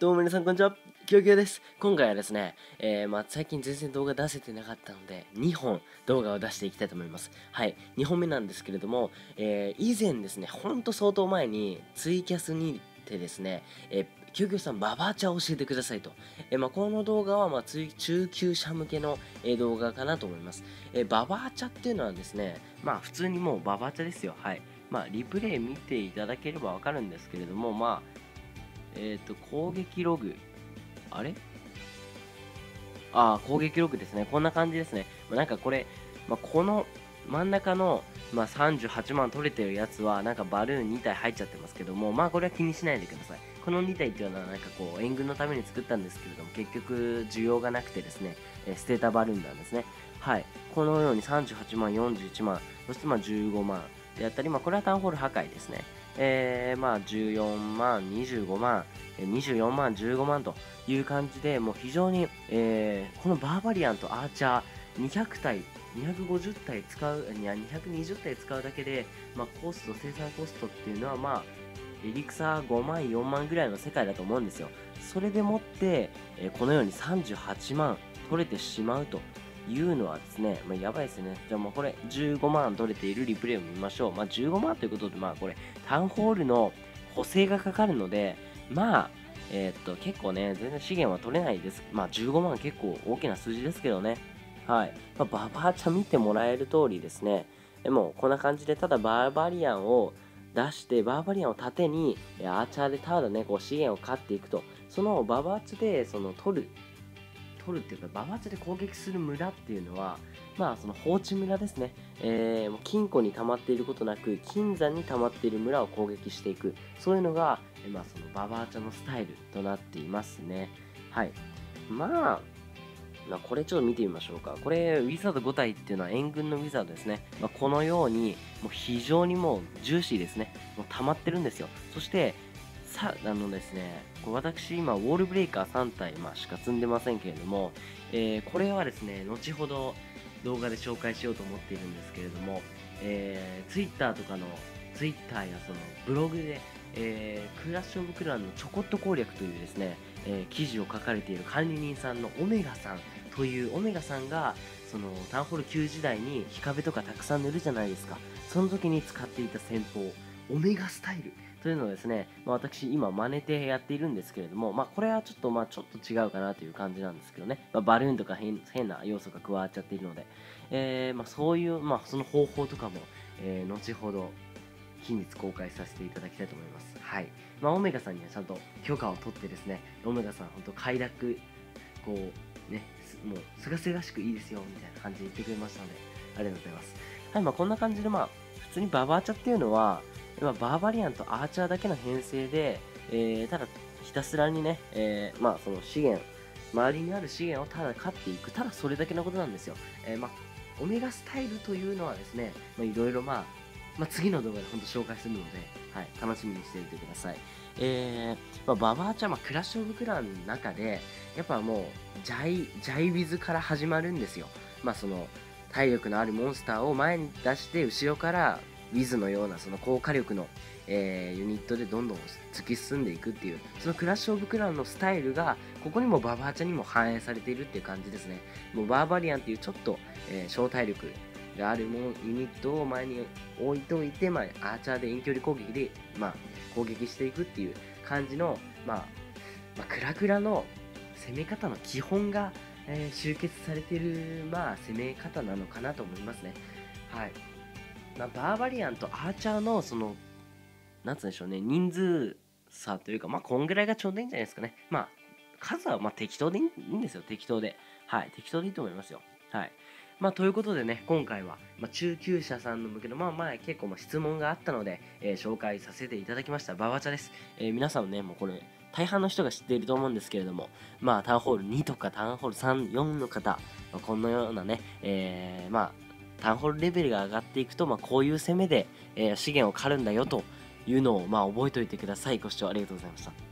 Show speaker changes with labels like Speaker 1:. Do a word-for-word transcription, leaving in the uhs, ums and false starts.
Speaker 1: どうも皆さんこんにちは、きょうきょうです。今回はですね、えー、まあ、最近全然動画出せてなかったので、にほん動画を出していきたいと思います。はい、にほんめなんですけれども、えー、以前ですね、ほんと相当前にツイキャスにてですね、えー、きょうきょうさんババアチャを教えてくださいと。えー、まあ、この動画は、まあ、中級者向けの、えー、動画かなと思います。えー、ババアチャっていうのはですね、まあ、普通にもうババアチャですよ。はい。まあ、リプレイ見ていただければわかるんですけれども、まあ、えっ、ー、と、攻撃ログ。あれああ、攻撃ログですね。こんな感じですね。まあ、なんかこれ、まあ、この真ん中の、まあ、さんじゅうはちまん取れてるやつは、なんかバルーンにたい入っちゃってますけども、まあこれは気にしないでください。このにたいっていうのは、なんかこう、援軍のために作ったんですけれども、結局、需要がなくてですね、えー、捨てたバルーンなんですね。はい。このようにさんじゅうはちまん、よんじゅういちまん、そしてまあじゅうごまんであったり、まあこれはタウンホール破壊ですね。えー、まあじゅうよんまん、にじゅうごまん、にじゅうよんまん、じゅうごまんという感じで、もう非常に、えー、このバーバリアンとアーチャーにひゃくたい、にひゃくごじゅったい使う、いや、にひゃくにじゅったい使うだけで、まあ、コスト、生産コストっていうのは、まあ、エリクサーごまん、よんまんぐらいの世界だと思うんですよ。それでもって、えーこのようにさんじゅうはちまん取れてしまうというのはですね、まあ、やばいですね。じゃあもうこれじゅうごまん取れているリプレイを見ましょう。まあ、じゅうごまんということで、まあこれ、タウンホールの補正がかかるので、まあ、えーっと、結構ね、全然資源は取れないです。まあ、じゅうごまん結構大きな数字ですけどね。はい。まあ、ババアチャ見てもらえる通りですね。でも、こんな感じで、ただバーバリアンを出して、バーバリアンを盾に、えアーチャーでただね、こう資源を狩っていくと。そのババアチャで、その取る、取るっていうか、ババアチャで攻撃する村っていうのは、まあ、その放置村ですね。えー、もう金庫に溜まっていることなく、金山に溜まっている村を攻撃していく。そういうのが、えまあ、そのババアチャのスタイルとなっていますね。はい。まあ、まあ、これちょっと見てみましょうか。これ、ウィザードごたいっていうのは援軍のウィザードですね。まあ、このように、もう非常にもうジューシーですね。もう溜まってるんですよ。そして、さ、あのですね、こう私今、ウォールブレイカーさんたい、まあ、しか積んでませんけれども、えーこれはですね、後ほど動画で紹介しようと思っているんですけれども、えー、Twitter とかの、Twitter やそのブログで、えークラッシュオブクランのちょこっと攻略というですね、えー記事を書かれている管理人さんのオメガさんというオメガさんが、そのタウンホールきゅう時代に日壁とかたくさん塗るじゃないですか。その時に使っていた戦法、オメガスタイルというのをですね、まあ、私今真似てやっているんですけれども、まあ、これはちょっとまあちょっと違うかなという感じなんですけどね、まあ、バルーンとか変変な要素が加わっちゃっているので、えーまあ、そういう、まあ、その方法とかも、えー後ほど近日公開させていただきたいと思います。はい。まあ、オメガさんにはちゃんと許可を取ってですね、オメガさん、本当快楽、こう、ね、もう、すがすがしくいいですよ、みたいな感じで言ってくれましたので、ありがとうございます。はい、まあ、こんな感じで、まあ、普通にババアチャっていうのは、まあ、バーバリアンとアーチャーだけの編成で、えー、ただ、ひたすらにね、えー、まあ、その資源、周りにある資源をただ飼っていく、ただそれだけのことなんですよ。えー、まあ、オメガスタイルというのはですね、まあ、いろいろまあ、まあ、次の動画で本当紹介するので、はい、楽しみにしていてください。えー、まあ、ババアちゃん、まあ、クラッシュオブクランの中で、やっぱもう、ジャイ、ジャイウィズから始まるんですよ。まあ、その、体力のあるモンスターを前に出して、後ろからウィズのようなその高火力の、えー、ユニットでどんどん突き進んでいくっていう、そのクラッシュオブクランのスタイルが、ここにもババアちゃんにも反映されているっていう感じですね。もうバーバリアンっていうちょっと、えー、小体力があるものユニットを前に置いといて、まあ、アーチャーで遠距離攻撃で、まあ、攻撃していくっていう感じの、まあ、まあ、クラクラの攻め方の基本が、えー集結されている、まあ、攻め方なのかなと思いますね。はい。まあ、バーバリアンとアーチャーの、その、なんつうんでしょうね、人数差というか、まあ、こんぐらいがちょうどいいんじゃないですかね。まあ、数はまあ適当でいいいいんですよ、適当で。はい、適当でいいと思いますよ。はい。まあ、ということでね、今回は、まあ、中級者さんの向けの、まあまあ、結構まあ質問があったので、えー紹介させていただきました。ババチャです。えー皆さんね、もうこれ、大半の人が知っていると思うんですけれども、まあ、タウンホールにとかタウンホールさん、よんの方、まあ、このようなね、えーまあ、タウンホールレベルが上がっていくと、まあ、こういう攻めで、えー資源を狩るんだよというのを、まあ、覚えておいてください。ご視聴ありがとうございました。